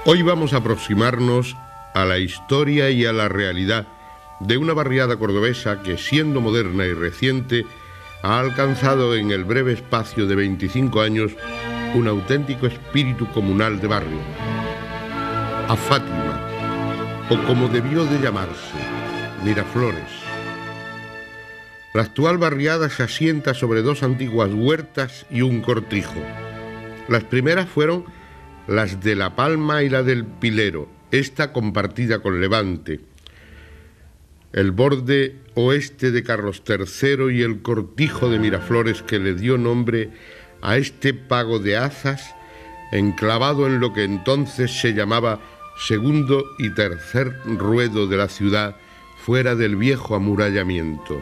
Hoy vamos a aproximarnos a la historia y a la realidad de una barriada cordobesa que, siendo moderna y reciente, ha alcanzado en el breve espacio de 25 años un auténtico espíritu comunal de barrio. A Fátima, o como debió de llamarse, Miraflores. La actual barriada se asienta sobre dos antiguas huertas y un cortijo. Las primeras fueron las de La Palma y la del Pilero, esta compartida con Levante, el borde oeste de Carlos III y el cortijo de Miraflores que le dio nombre a este pago de hazas enclavado en lo que entonces se llamaba segundo y tercer ruedo de la ciudad, fuera del viejo amurallamiento.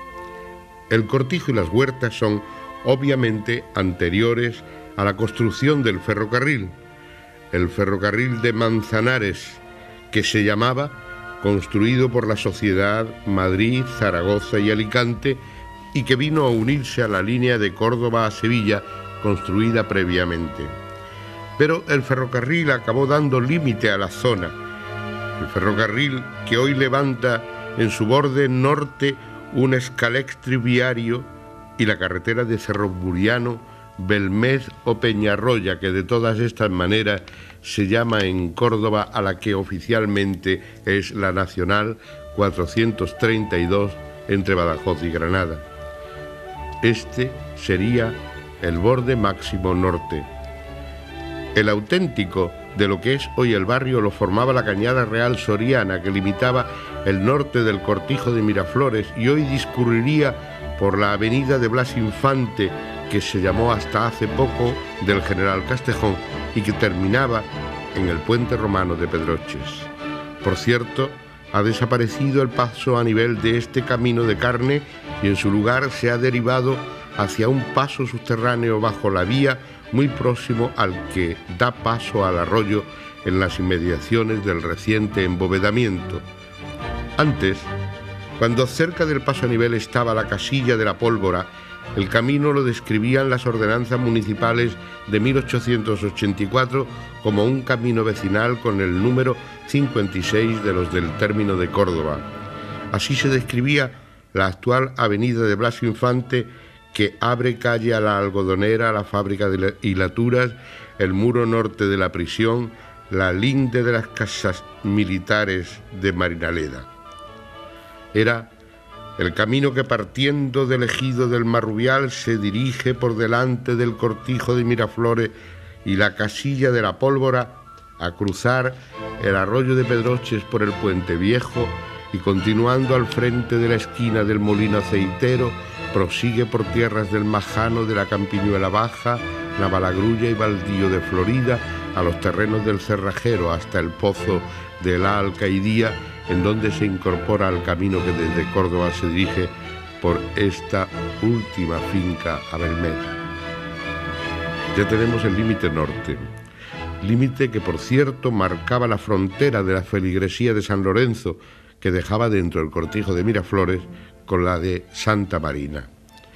El cortijo y las huertas son obviamente anteriores a la construcción del ferrocarril, el ferrocarril de Manzanares, que se llamaba, construido por la Sociedad Madrid, Zaragoza y Alicante, y que vino a unirse a la línea de Córdoba a Sevilla, construida previamente. Pero el ferrocarril acabó dando límite a la zona. El ferrocarril que hoy levanta en su borde norte un escalextri viario y la carretera de Cerro Buriano, Belmez o Peñarroya, que de todas estas maneras se llama en Córdoba a la que oficialmente es la Nacional 432 entre Badajoz y Granada. Este sería el borde máximo norte. El auténtico de lo que es hoy el barrio lo formaba la Cañada Real Soriana, que limitaba el norte del cortijo de Miraflores y hoy discurriría por la avenida de Blas Infante, que se llamó hasta hace poco del General Castejón y que terminaba en el puente romano de Pedroches. Por cierto, ha desaparecido el paso a nivel de este camino de carne y en su lugar se ha derivado hacia un paso subterráneo bajo la vía muy próximo al que da paso al arroyo en las inmediaciones del reciente embovedamiento. Antes, cuando cerca del paso a nivel estaba la casilla de la Pólvora, el camino lo describían las ordenanzas municipales de 1884 como un camino vecinal con el número 56 de los del término de Córdoba. Así se describía la actual avenida de Blas Infante, que abre calle a la Algodonera, a la fábrica de hilaturas, el muro norte de la prisión, la linde de las casas militares de Marinaleda. Era el camino que, partiendo del ejido del Marrubial, se dirige por delante del cortijo de Miraflores y la casilla de la Pólvora a cruzar el arroyo de Pedroches por el Puente Viejo y, continuando al frente de la esquina del Molino Aceitero, prosigue por tierras del Majano, de la Campiñuela Baja, Navalagrulla y Baldío de Florida a los terrenos del Cerrajero hasta el pozo de la Alcaidía, en donde se incorpora al camino que desde Córdoba se dirige por esta última finca a Belmez. Ya tenemos el límite norte, límite que por cierto marcaba la frontera de la feligresía de San Lorenzo, que dejaba dentro el cortijo de Miraflores con la de Santa Marina.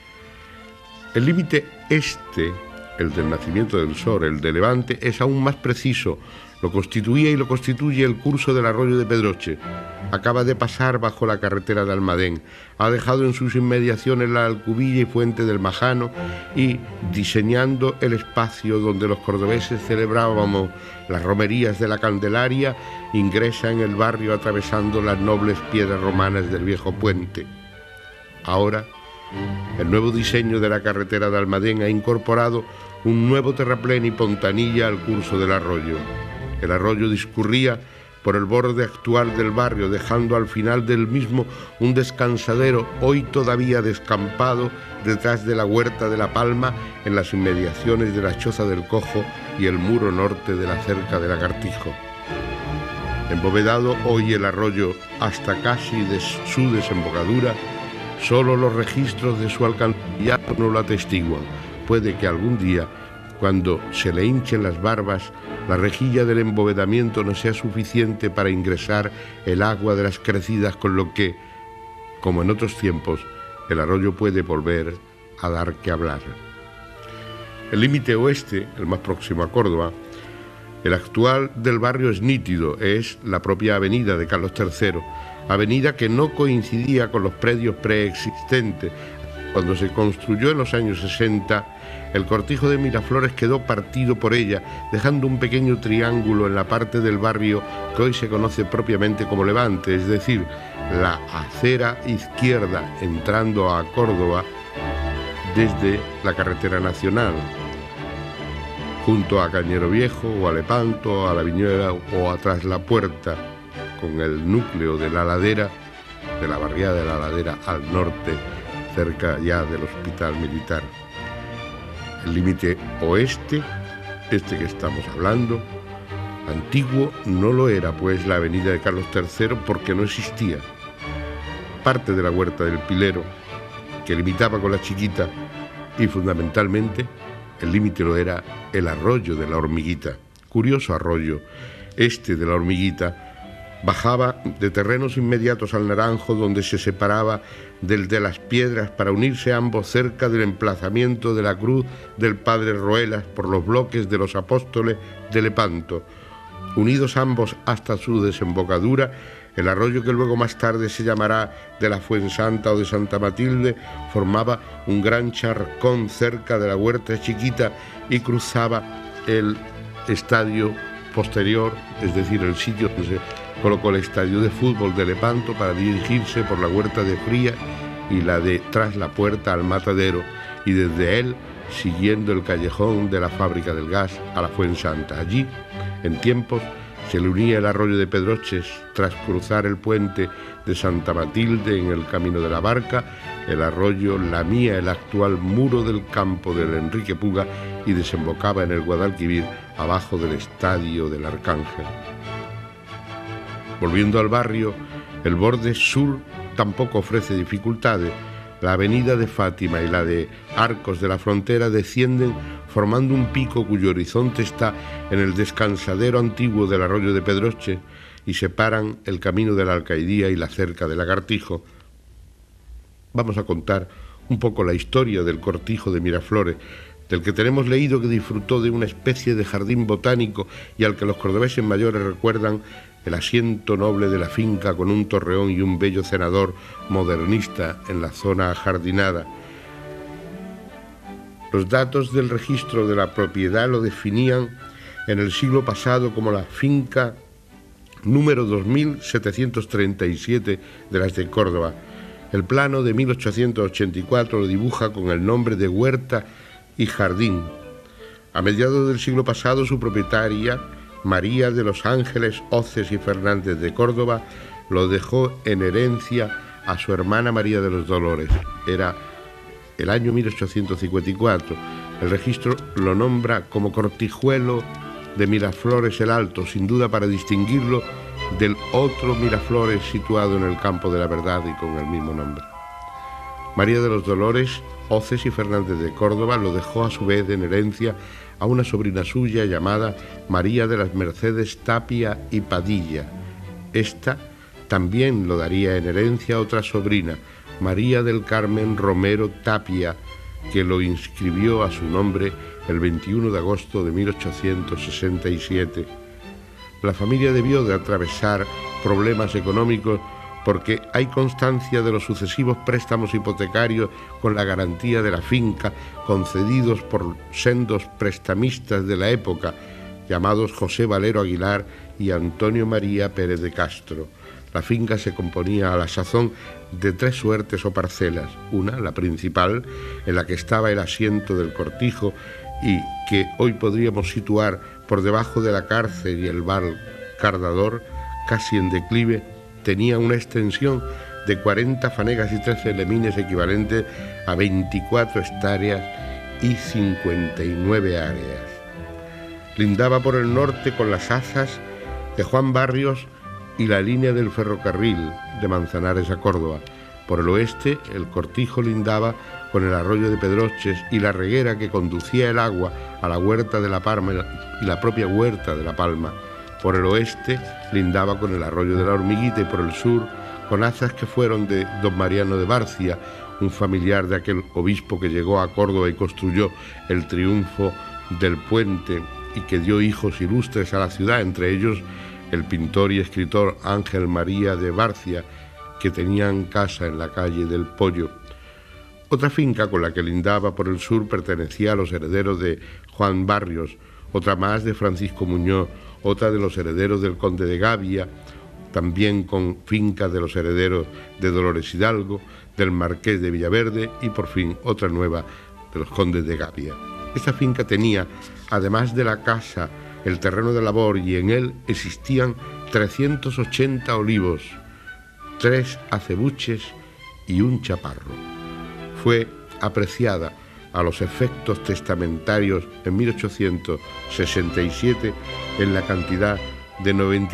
El límite este, el del nacimiento del sol, el de Levante, es aún más preciso. Lo constituía y lo constituye el curso del arroyo de Pedroche. Acaba de pasar bajo la carretera de Almadén, ha dejado en sus inmediaciones la Alcubilla y Fuente del Majano y, diseñando el espacio donde los cordobeses celebrábamos las romerías de la Candelaria, ingresa en el barrio atravesando las nobles piedras romanas del viejo puente. Ahora, el nuevo diseño de la carretera de Almadén ha incorporado un nuevo terraplén y pontanilla al curso del arroyo. El arroyo discurría por el borde actual del barrio, dejando al final del mismo un descansadero hoy todavía descampado detrás de la huerta de La Palma, en las inmediaciones de la Choza del Cojo y el muro norte de la cerca del Agartijo. Embovedado hoy el arroyo hasta casi de su desembocadura, solo los registros de su alcantarillado no lo atestiguan. Puede que algún día, cuando se le hinchen las barbas, la rejilla del embovedamiento no sea suficiente para ingresar el agua de las crecidas, con lo que, como en otros tiempos, el arroyo puede volver a dar que hablar. El límite oeste, el más próximo a Córdoba, El actual del barrio es nítido, es la propia avenida de Carlos III, avenida que no coincidía con los predios preexistentes. Cuando se construyó en los años 60, el cortijo de Miraflores quedó partido por ella, dejando un pequeño triángulo en la parte del barrio que hoy se conoce propiamente como Levante, es decir, la acera izquierda entrando a Córdoba desde la carretera nacional, junto a Cañero Viejo o a Lepanto, a la Viñuela o atrás la Puerta, con el núcleo de la ladera, de la barriada de la ladera al norte, cerca ya del hospital militar. El límite oeste, este que estamos hablando, antiguo no lo era, pues la avenida de Carlos III, porque no existía. Parte de la Huerta del Pilero, que limitaba con la Chiquita, y fundamentalmente el límite lo era el arroyo de la Hormiguita. Curioso arroyo, este de la Hormiguita, bajaba de terrenos inmediatos al Naranjo, donde se separaba del de las Piedras para unirse ambos cerca del emplazamiento de la cruz del Padre Roelas por los bloques de los Apóstoles de Lepanto. Unidos ambos hasta su desembocadura, el arroyo, que luego más tarde se llamará de la Fuensanta o de Santa Matilde, formaba un gran charcón cerca de la Huerta Chiquita y cruzaba el estadio posterior, es decir, el sitio donde se colocó el estadio de fútbol de Lepanto, para dirigirse por la Huerta de Fría y la de Tras la Puerta al Matadero, y desde él siguiendo el callejón de la Fábrica del Gas a la Fuensanta. Allí, en tiempos, se le unía el arroyo de Pedroches tras cruzar el puente de Santa Matilde en el Camino de la Barca, el arroyo lamía el actual muro del campo del Enrique Puga y desembocaba en el Guadalquivir, abajo del estadio del Arcángel. Volviendo al barrio, el borde sur tampoco ofrece dificultades. La avenida de Fátima y la de Arcos de la Frontera descienden formando un pico cuyo horizonte está en el descansadero antiguo del arroyo de Pedroche y separan el camino de la Alcaidía y la cerca del Lagartijo. Vamos a contar un poco la historia del cortijo de Miraflores, del que tenemos leído que disfrutó de una especie de jardín botánico y al que los cordobeses mayores recuerdan el asiento noble de la finca con un torreón y un bello cenador modernista en la zona ajardinada. Los datos del registro de la propiedad lo definían en el siglo pasado como la finca número 2737 de las de Córdoba. El plano de 1884 lo dibuja con el nombre de Huerta y Jardín. A mediados del siglo pasado, su propietaria, María de los Ángeles Hoces y Fernández de Córdoba, lo dejó en herencia a su hermana María de los Dolores. Era el año 1854. El registro lo nombra como cortijuelo de Miraflores el Alto, sin duda para distinguirlo del otro Miraflores situado en el Campo de la Verdad y con el mismo nombre. María de los Dolores Hoces y Fernández de Córdoba lo dejó a su vez en herencia a una sobrina suya llamada María de las Mercedes Tapia y Padilla. Esta también lo daría en herencia a otra sobrina, María del Carmen Romero Tapia, que lo inscribió a su nombre el 21 de agosto de 1867. La familia debió de atravesar problemas económicos porque hay constancia de los sucesivos préstamos hipotecarios con la garantía de la finca concedidos por sendos prestamistas de la época, llamados José Valero Aguilar y Antonio María Pérez de Castro. La finca se componía a la sazón de 3 suertes o parcelas, una, la principal, en la que estaba el asiento del cortijo y que hoy podríamos situar por debajo de la cárcel y el bar Cardador, casi en declive, tenía una extensión de 40 fanegas y 13 lemines equivalentes a 24 hectáreas y 59 áreas. Lindaba por el norte con las Azas de Juan Barrios y la línea del ferrocarril de Manzanares a Córdoba. Por el oeste, el cortijo lindaba con el arroyo de Pedroches y la reguera que conducía el agua a la Huerta de la Palma y la propia Huerta de la Palma. Por el oeste, lindaba con el arroyo de la Hormiguita y por el sur, con Azas que fueron de don Mariano de Barcia, un familiar de aquel obispo que llegó a Córdoba y construyó el triunfo del puente y que dio hijos ilustres a la ciudad, entre ellos el pintor y escritor Ángel María de Barcia, que tenían casa en la calle del Pollo. Otra finca con la que lindaba por el sur pertenecía a los herederos de Juan Barrios, otra más de Francisco Muñoz, otra de los herederos del conde de Gavia, también con fincas de los herederos de Dolores Hidalgo, del marqués de Villaverde y por fin otra nueva de los condes de Gavia. Esta finca tenía, además de la casa, el terreno de labor y en él existían 380 olivos, 3 acebuches y un chaparro. Fue apreciada a los efectos testamentarios en 1867 en la cantidad de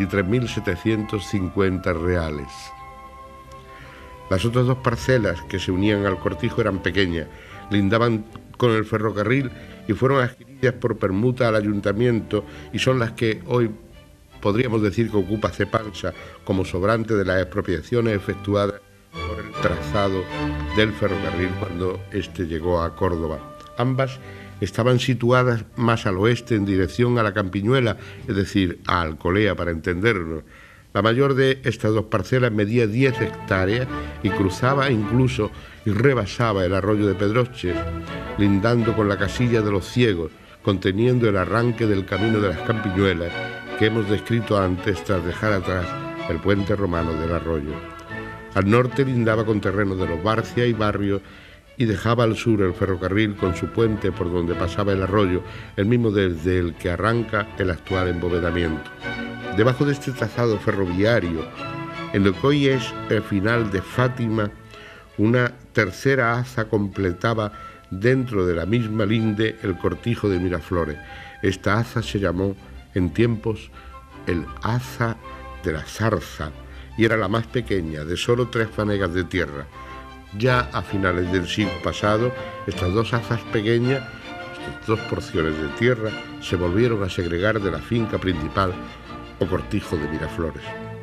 93.750 reales. Las otras 2 parcelas que se unían al cortijo eran pequeñas, lindaban con el ferrocarril y fueron adquiridas por permuta al ayuntamiento y son las que hoy podríamos decir que ocupa Cepansa como sobrante de las expropiaciones efectuadas por el trazado del ferrocarril cuando éste llegó a Córdoba. Ambas estaban situadas más al oeste en dirección a la Campiñuela, es decir, a Alcolea para entendernos. La mayor de estas 2 parcelas medía 10 hectáreas y cruzaba incluso y rebasaba el arroyo de Pedroches, lindando con la casilla de los Ciegos, conteniendo el arranque del camino de las Campiñuelas que hemos descrito antes tras dejar atrás el puente romano del arroyo. Al norte lindaba con terrenos de los Barcia y Barrios y dejaba al sur el ferrocarril con su puente por donde pasaba el arroyo, el mismo desde el que arranca el actual embovedamiento. Debajo de este trazado ferroviario, en lo que hoy es el final de Fátima, una tercera aza completaba dentro de la misma linde el cortijo de Miraflores. Esta aza se llamó en tiempos el aza de la Zarza y era la más pequeña, de solo 3 fanegas de tierra. Ya a finales del siglo pasado, estas 2 azas pequeñas, estas 2 porciones de tierra, se volvieron a segregar de la finca principal o cortijo de Miraflores.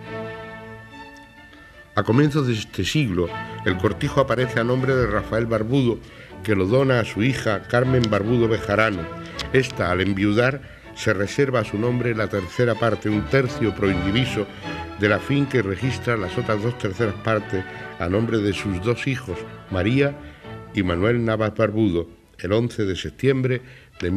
A comienzos de este siglo, el cortijo aparece a nombre de Rafael Barbudo, que lo dona a su hija Carmen Barbudo Bejarano. Esta, al enviudar, se reserva a su nombre la tercera parte, 1/3 pro indiviso, de la finca y registra las otras 2/3 partes a nombre de sus 2 hijos, María y Manuel Navas Barbudo, el 11 de septiembre de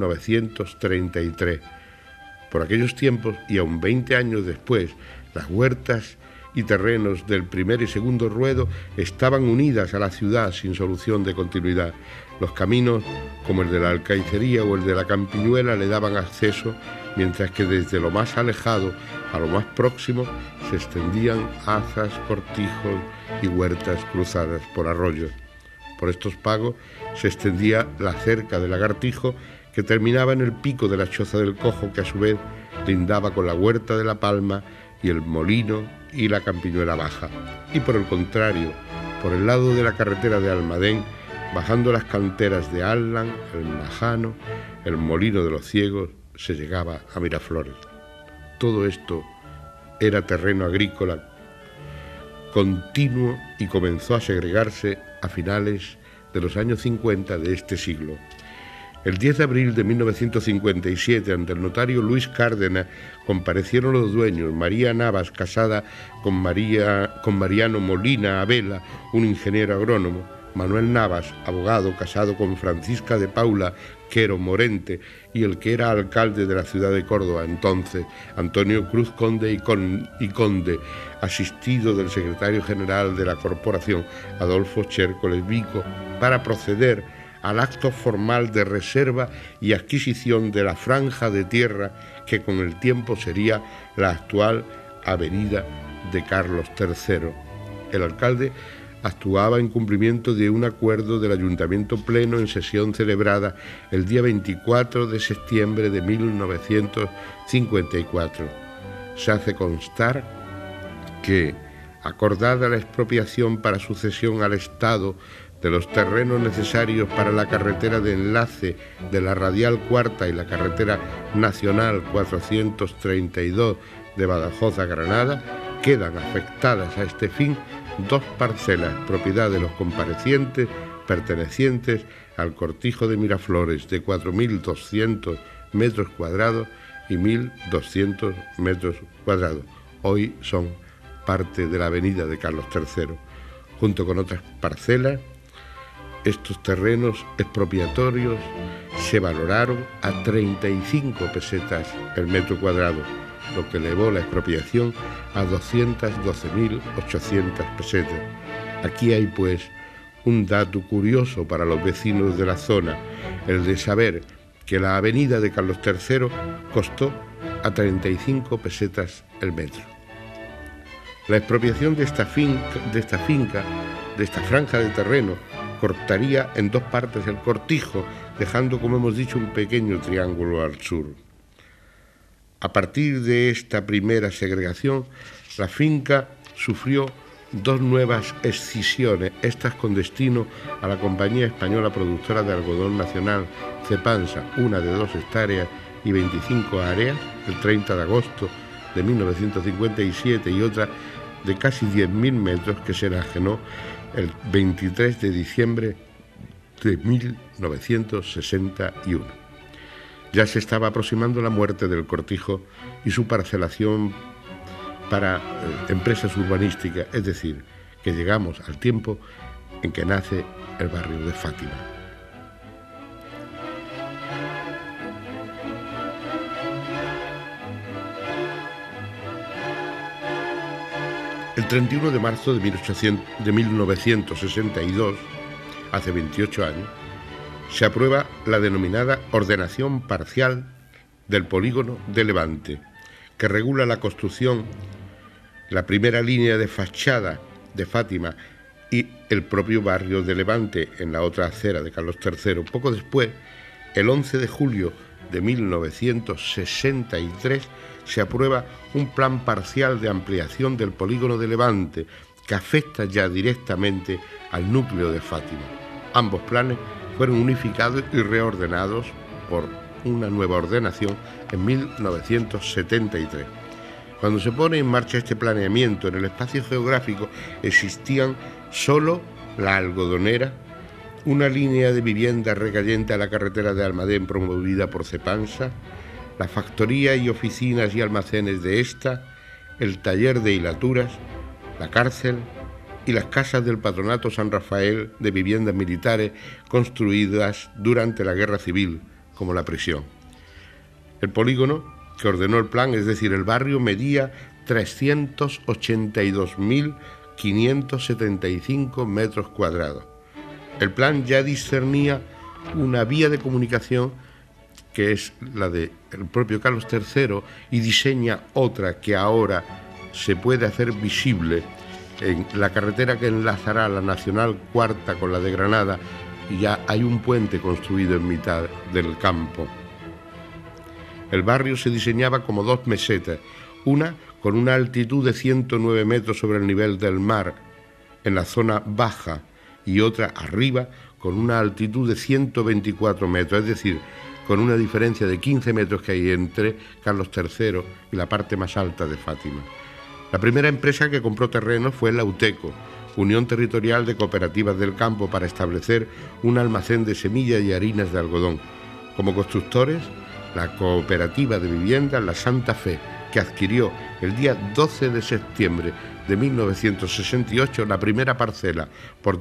1933. Por aquellos tiempos, y aún 20 años después, las huertas y terrenos del primer y segundo ruedo estaban unidas a la ciudad sin solución de continuidad. Los caminos, como el de la Alcaicería o el de la Campiñuela, le daban acceso, mientras que desde lo más alejado a lo más próximo se extendían azas, cortijos y huertas cruzadas por arroyos. Por estos pagos se extendía la cerca del Lagartijo, que terminaba en el pico de la Choza del Cojo, que a su vez lindaba con la Huerta de la Palma y el Molino y la Campiñuela Baja. Y por el contrario, por el lado de la carretera de Almadén, bajando las canteras de Allan, el Majano, el Molino de los Ciegos, se llegaba a Miraflores. Todo esto era terreno agrícola continuo y comenzó a segregarse a finales de los años 50 de este siglo. El 10 de abril de 1957, ante el notario Luis Cárdenas, comparecieron los dueños, María Navas, casada con Mariano Molina Abela, un ingeniero agrónomo, Manuel Navas, abogado, casado con Francisca de Paula Quero Morente, y el que era alcalde de la ciudad de Córdoba entonces, Antonio Cruz Conde y Conde, asistido del secretario general de la corporación, Adolfo Chércoles Vico, para proceder al acto formal de reserva y adquisición de la franja de tierra que con el tiempo sería la actual avenida de Carlos III. El alcalde actuaba en cumplimiento de un acuerdo del Ayuntamiento Pleno en sesión celebrada el día 24 de septiembre de 1954. Se hace constar que, acordada la expropiación para sucesión al Estado de los terrenos necesarios para la carretera de enlace de la Radial Cuarta y la carretera nacional 432 de Badajoz a Granada, quedan afectadas a este fin 2 parcelas, propiedad de los comparecientes, pertenecientes al cortijo de Miraflores, de 4.200 metros cuadrados y 1.200 metros cuadrados. Hoy son parte de la avenida de Carlos III. Junto con otras parcelas, estos terrenos expropiatorios se valoraron a 35 pesetas el metro cuadrado, lo que elevó la expropiación a 212.800 pesetas. Aquí hay, pues, un dato curioso para los vecinos de la zona, el de saber que la avenida de Carlos III costó a 35 pesetas el metro. La expropiación de esta franja de terreno, cortaría en dos partes el cortijo, dejando, como hemos dicho, un pequeño triángulo al sur. A partir de esta primera segregación, la finca sufrió dos nuevas escisiones, estas con destino a la compañía española productora de algodón nacional, Cepansa, una de 2 hectáreas y 25 áreas, el 30 de agosto de 1957, y otra de casi 10.000 metros que se enajenó el 23 de diciembre de 1961. Ya se estaba aproximando la muerte del cortijo y su parcelación para empresas urbanísticas, es decir, que llegamos al tiempo en que nace el barrio de Fátima. El 31 de marzo de 1962, hace 28 años, se aprueba la denominada ordenación parcial del polígono de Levante, que regula la construcción, la primera línea de fachada de Fátima y el propio barrio de Levante en la otra acera de Carlos III. Poco después, el 11 de julio de 1963, se aprueba un plan parcial de ampliación del polígono de Levante que afecta ya directamente al núcleo de Fátima. Ambos planes fueron unificados y reordenados por una nueva ordenación en 1973. Cuando se pone en marcha este planeamiento, en el espacio geográfico existían solo la Algodonera, una línea de vivienda recayente a la carretera de Almadén promovida por Cepansa, la factoría y oficinas y almacenes de esta, el taller de hilaturas, la cárcel y las casas del Patronato San Rafael de viviendas militares construidas durante la Guerra Civil, como la prisión. El polígono que ordenó el plan, es decir, el barrio, medía 382.575 metros cuadrados. El plan ya discernía una vía de comunicación que es la del propio Carlos III y diseña otra que ahora se puede hacer visible en la carretera que enlazará la Nacional Cuarta con la de Granada, y ya hay un puente construido en mitad del campo. El barrio se diseñaba como dos mesetas, una con una altitud de 109 metros sobre el nivel del mar en la zona baja y otra arriba con una altitud de 124 metros, es decir, con una diferencia de 15 metros que hay entre Carlos III y la parte más alta de Fátima. La primera empresa que compró terreno fue la UTECO, Unión Territorial de Cooperativas del Campo, para establecer un almacén de semillas y harinas de algodón. Como constructores, la cooperativa de vivienda La Santa Fe, que adquirió el día 12 de septiembre de 1968 la primera parcela por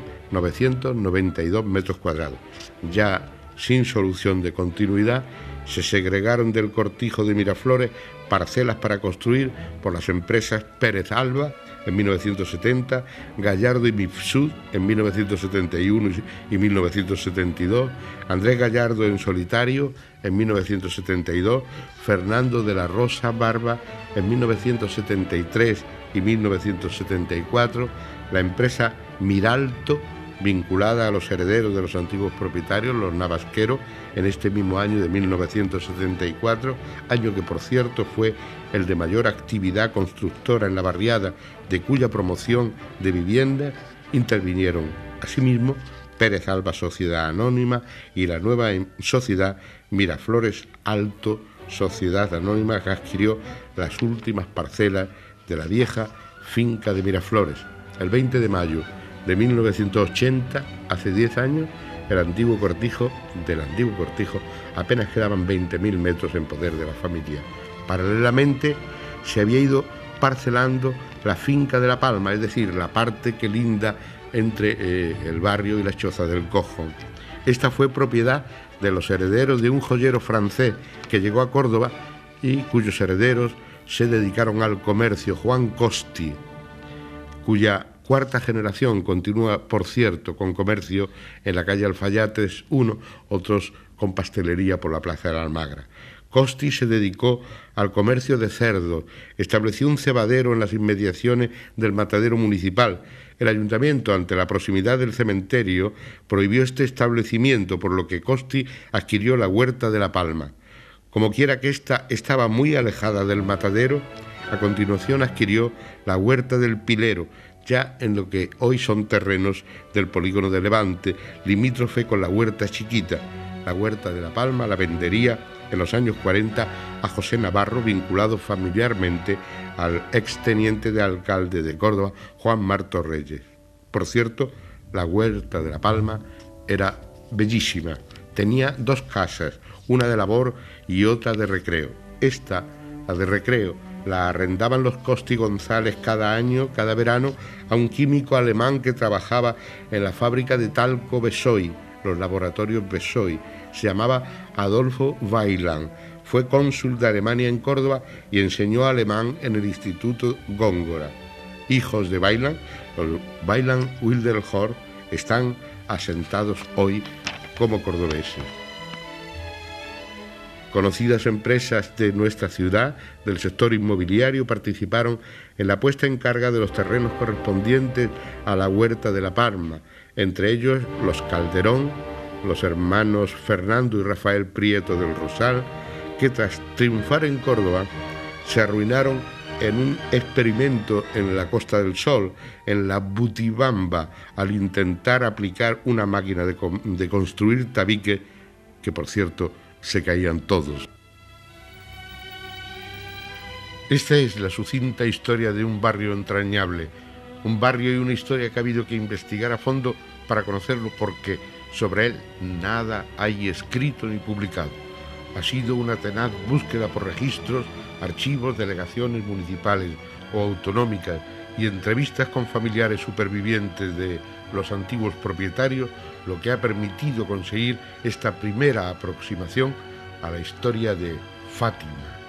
2.992 metros cuadrados. Ya sin solución de continuidad, se segregaron del cortijo de Miraflores parcelas para construir por las empresas Pérez Alba en 1970, Gallardo y Mifsud en 1971 y 1972, Andrés Gallardo en solitario en 1972, Fernando de la Rosa Barba en 1973 y 1974, la empresa Miralto, vinculada a los herederos de los antiguos propietarios, los Navasqueros, en este mismo año de 1974, año que, por cierto, fue el de mayor actividad constructora en la barriada, de cuya promoción de vivienda intervinieron asimismo Pérez Alba Sociedad Anónima y la nueva sociedad Miraflores Alto Sociedad Anónima, que adquirió las últimas parcelas de la vieja finca de Miraflores. El 20 de mayo de 1980, hace 10 años, del antiguo cortijo, apenas quedaban 20.000 metros en poder de la familia. Paralelamente se había ido parcelando la finca de La Palma, es decir, la parte que linda entre el barrio y la choza del Cojo. Esta fue propiedad de los herederos de un joyero francés que llegó a Córdoba y cuyos herederos se dedicaron al comercio, Juan Costi, cuya cuarta generación continúa, por cierto, con comercio en la calle Alfayates 1, otros con pastelería por la plaza de la Almagra. Costi se dedicó al comercio de cerdos, estableció un cebadero en las inmediaciones del matadero municipal. El ayuntamiento, ante la proximidad del cementerio, prohibió este establecimiento, por lo que Costi adquirió la huerta de La Palma. Como quiera que ésta estaba muy alejada del matadero, a continuación adquirió la huerta del Pilero, ya en lo que hoy son terrenos del polígono de Levante, limítrofe con la huerta chiquita. La huerta de La Palma la vendería en los años 40 a José Navarro, vinculado familiarmente al exteniente de alcalde de Córdoba, Juan Marto Reyes. Por cierto, la huerta de La Palma era bellísima. Tenía dos casas, una de labor y otra de recreo. Esta, la de recreo, la arrendaban los Costi González cada año, cada verano, a un químico alemán que trabajaba en la fábrica de talco Besoy, los laboratorios Besoy. Se llamaba Adolfo Weiland. Fue cónsul de Alemania en Córdoba y enseñó alemán en el Instituto Góngora. Hijos de Weiland, los Weiland-Wildenhorst, están asentados hoy como cordobeses. Conocidas empresas de nuestra ciudad, del sector inmobiliario, participaron en la puesta en carga de los terrenos correspondientes a la huerta de La Palma, entre ellos los Calderón, los hermanos Fernando y Rafael Prieto del Rosal, que tras triunfar en Córdoba se arruinaron en un experimento en la Costa del Sol, en la Butibamba, al intentar aplicar una máquina de construir tabique, que por cierto se caían todos. Esta es la sucinta historia de un barrio entrañable, un barrio y una historia que ha habido que investigar a fondo para conocerlo, porque sobre él nada hay escrito ni publicado. Ha sido una tenaz búsqueda por registros, archivos, delegaciones municipales o autonómicas y entrevistas con familiares supervivientes de los antiguos propietarios, lo que ha permitido conseguir esta primera aproximación a la historia de Fátima.